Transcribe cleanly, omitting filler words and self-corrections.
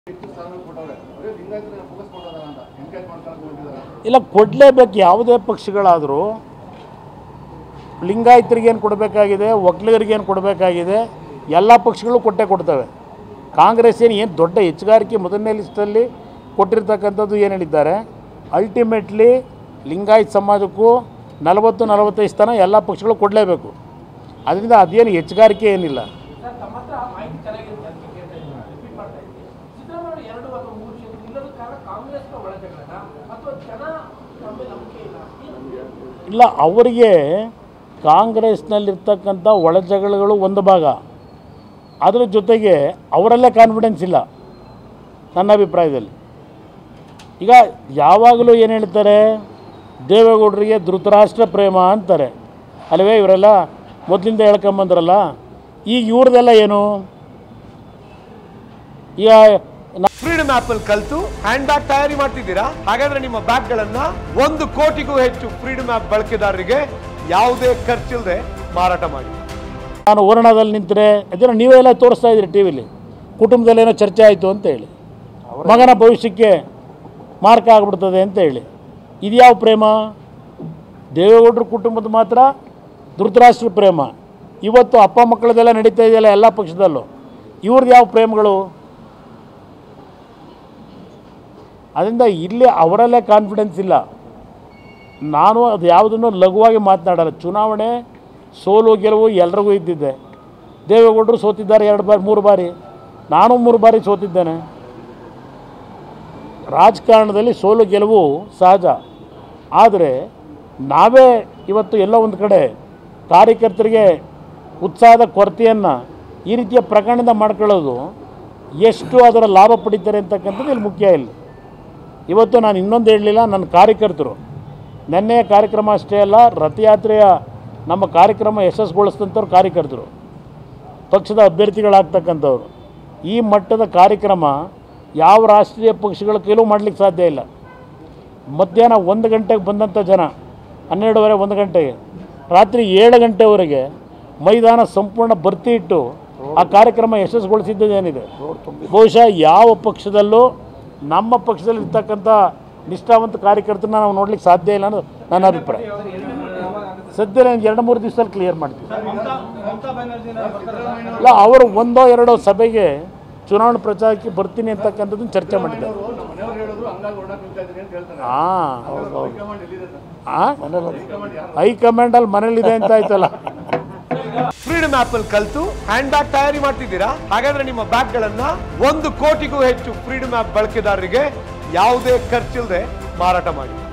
ಇಲ್ಲ ಕೊಡಲೇಬೇಕು. ಯಾವುದೇ ಪಕ್ಷಗಳಾದರೂ ಲಿಂಗಾಯತರಿಗೇನು ಕೊಡಬೇಕಾಗಿದೆ, ಒಕ್ಕಲಿಗರಿಗೇನು ಕೊಡಬೇಕಾಗಿದೆ, ಎಲ್ಲ ಪಕ್ಷಗಳು ಕೊಟ್ಟೇ ಕೊಡ್ತವೆ. ಕಾಂಗ್ರೆಸ್ ಏನು ದೊಡ್ಡ ಹೆಚ್ಚುಗಾರಿಕೆ ಮೊದಲನೇ ಲಿಸ್ಟಲ್ಲಿ ಕೊಟ್ಟಿರ್ತಕ್ಕಂಥದ್ದು ಏನು ಹೇಳಿದ್ದಾರೆ, ಅಲ್ಟಿಮೇಟ್ಲಿ ಲಿಂಗಾಯತ ಸಮಾಜಕ್ಕೂ 40-45 ಸ್ಥಾನ ಎಲ್ಲ ಪಕ್ಷಗಳು ಕೊಡಲೇಬೇಕು. ಅದರಿಂದ ಅದೇನು ಹೆಚ್ಚುಗಾರಿಕೆ ಏನಿಲ್ಲ. ಇಲ್ಲ, ಅವರಿಗೆ ಕಾಂಗ್ರೆಸ್ನಲ್ಲಿರ್ತಕ್ಕಂಥ ಒಳಜಗಳಗಳು ಒಂದು ಭಾಗ, ಅದರ ಜೊತೆಗೆ ಅವರಲ್ಲೇ ಕಾನ್ಫಿಡೆನ್ಸ್ ಇಲ್ಲ ನನ್ನ ಅಭಿಪ್ರಾಯದಲ್ಲಿ. ಈಗ ಯಾವಾಗಲೂ ಏನು ಹೇಳ್ತಾರೆ, ದೇವೇಗೌಡರಿಗೆ ಧೃತರಾಷ್ಟ್ರ ಪ್ರೇಮ ಅಂತಾರೆ ಅಲ್ಲವೇ, ಇವರೆಲ್ಲ ಮೊದಲಿಂದ ಹೇಳ್ಕೊಂಬಂದ್ರಲ್ಲ. ಈಗ ಇವ್ರದೆಲ್ಲ ಏನು, ಈಗ ಫ್ರೀಡಮ್ ಆಪ್ ಅಲ್ಲಿ ಕಲಿತು ಹ್ಯಾಂಡ್ ಬ್ಯಾಗ್ ತಯಾರಿ ಮಾಡ್ತಿದ್ದೀರಾ? ಹಾಗಾದ್ರೆ ನಿಮ್ಮ ಬ್ಯಾಗ್ಗಳನ್ನ 1 ಕೋಟಿಗೂ ಹೆಚ್ಚು ಫ್ರೀಡಮ್ ಆಪ್ ಬಳಕೆದಾರರಿಗೆ ಯಾವುದೇ ಖರ್ಚಿಲ್ಲದೆ ಮಾರಾಟ ಮಾಡಿ. ನಾನು ವರ್ಣದಲ್ಲಿ ನಿಂತರೆ ಅದನ್ನು ನೀವೆಲ್ಲ ತೋರಿಸ್ತಾ ಇದ್ದೀರಿ ಟಿ ವಿಲಿ, ಕುಟುಂಬದಲ್ಲಿ ಏನೋ ಚರ್ಚೆ ಆಯಿತು ಅಂತ ಹೇಳಿ, ಮಗನ ಭವಿಷ್ಯಕ್ಕೆ ಮಾರ್ಕ ಆಗಿಬಿಡ್ತದೆ ಅಂತ ಹೇಳಿ. ಇದು ಯಾವ ಪ್ರೇಮ? ದೇವೇಗೌಡರ ಕುಟುಂಬದ ಮಾತ್ರ ಧೃತರಾಷ್ಟ್ರ ಪ್ರೇಮ. ಇವತ್ತು ಅಪ್ಪ ಮಕ್ಕಳದೆಲ್ಲ ನಡೀತಾ ಇದೆಯಲ್ಲ ಎಲ್ಲ ಪಕ್ಷದಲ್ಲೂ, ಇವ್ರದ್ದು ಯಾವ ಪ್ರೇಮಗಳು? ಅದರಿಂದ ಇಲ್ಲಿ ಅವರಲ್ಲೇ ಕಾನ್ಫಿಡೆನ್ಸ್ ಇಲ್ಲ. ನಾನು ಅದು ಯಾವುದನ್ನು ಲಘುವಾಗಿ ಮಾತನಾಡಲ್ಲ. ಚುನಾವಣೆ ಸೋಲು ಗೆಲುವು ಎಲ್ರಿಗೂ ಇದ್ದಿದ್ದೆ. ದೇವೇಗೌಡರು ಸೋತಿದ್ದಾರೆ 2 ಬಾರಿ 3 ಬಾರಿ, ನಾನು 3 ಬಾರಿ ಸೋತಿದ್ದೇನೆ. ರಾಜಕಾರಣದಲ್ಲಿ ಸೋಲು ಗೆಲುವು ಸಹಜ. ಆದರೆ ನಾವೇ ಇವತ್ತು ಎಲ್ಲ ಒಂದು ಕಡೆ ಕಾರ್ಯಕರ್ತರಿಗೆ ಉತ್ಸಾಹದ ಕೊರತೆಯನ್ನು ಈ ರೀತಿಯ ಪ್ರಕರಣದಿಂದ ಮಾಡ್ಕೊಳ್ಳೋದು, ಎಷ್ಟು ಅದರ ಲಾಭ ಪಡಿತಾರೆ ಅಂತಕ್ಕಂಥದ್ದು ಇಲ್ಲಿ ಮುಖ್ಯ. ಇಲ್ಲ ಇವತ್ತು ನಾನು ಇನ್ನೊಂದು ಹೇಳಲಿಲ್ಲ, ನನ್ನ ಕಾರ್ಯಕರ್ತರು ನೆನ್ನೆಯ ಕಾರ್ಯಕ್ರಮ ಅಷ್ಟೇ ಅಲ್ಲ, ರಥಯಾತ್ರೆಯ ನಮ್ಮ ಕಾರ್ಯಕ್ರಮ ಯಶಸ್ಸುಗೊಳಿಸಿದಂಥವ್ರು ಕಾರ್ಯಕರ್ತರು, ಪಕ್ಷದ ಅಭ್ಯರ್ಥಿಗಳಾಗ್ತಕ್ಕಂಥವ್ರು. ಈ ಮಟ್ಟದ ಕಾರ್ಯಕ್ರಮ ಯಾವ ರಾಷ್ಟ್ರೀಯ ಪಕ್ಷಗಳ ಕೈಲೂ ಮಾಡಲಿಕ್ಕೆ ಸಾಧ್ಯ ಇಲ್ಲ. ಮಧ್ಯಾಹ್ನ 1 ಗಂಟೆಗೆ ಬಂದಂಥ ಜನ 12:30 1 ಗಂಟೆಗೆ, ರಾತ್ರಿ 7 ಗಂಟೆವರೆಗೆ ಮೈದಾನ ಸಂಪೂರ್ಣ ಭರ್ತಿ ಇಟ್ಟು ಆ ಕಾರ್ಯಕ್ರಮ ಯಶಸ್ಸುಗೊಳಿಸಿದ್ದೇನಿದೆ. ಬಹುಶಃ ಯಾವ ಪಕ್ಷದಲ್ಲೂ ನಮ್ಮ ಪಕ್ಷದಲ್ಲಿ ಇರ್ತಕ್ಕಂಥ ನಿಷ್ಠಾವಂತ ಕಾರ್ಯಕರ್ತರನ್ನ ನಾವು ನೋಡ್ಲಿಕ್ಕೆ ಸಾಧ್ಯ ಇಲ್ಲ ಅನ್ನೋದು ನನ್ನ ಅಭಿಪ್ರಾಯ. ಸದ್ಯ ನಾನು 2-3 ದಿವಸದಲ್ಲಿ ಕ್ಲಿಯರ್ ಮಾಡ್ತೀನಿ. ಇಲ್ಲ, ಅವರು 1-2 ಸಭೆಗೆ ಚುನಾವಣಾ ಪ್ರಚಾರಕ್ಕೆ ಬರ್ತೀನಿ ಅಂತಕ್ಕಂಥದ್ದನ್ನು ಚರ್ಚೆ ಮಾಡಿದ್ದಾರೆ. ಹೈಕಮಾಂಡಲ್ಲಿ ಮನೇಲಿದೆ ಅಂತ ಆಯ್ತಲ್ಲ. ಫ್ರೀಡಮ್ ಆಪ್ ಅಲ್ಲಿ ಕಲಿತು ಹ್ಯಾಂಡ್ ಬ್ಯಾಗ್ ತಯಾರಿ ಮಾಡ್ತಿದ್ದೀರಾ? ಹಾಗಾದ್ರೆ ನಿಮ್ಮ ಬ್ಯಾಗ್ಗಳನ್ನ 1 ಕೋಟಿಗೂ ಹೆಚ್ಚು ಫ್ರೀಡಮ್ ಆಪ್ ಬಳಕೆದಾರರಿಗೆ ಯಾವುದೇ ಖರ್ಚಿಲ್ಲದೆ ಮಾರಾಟ ಮಾಡಿ.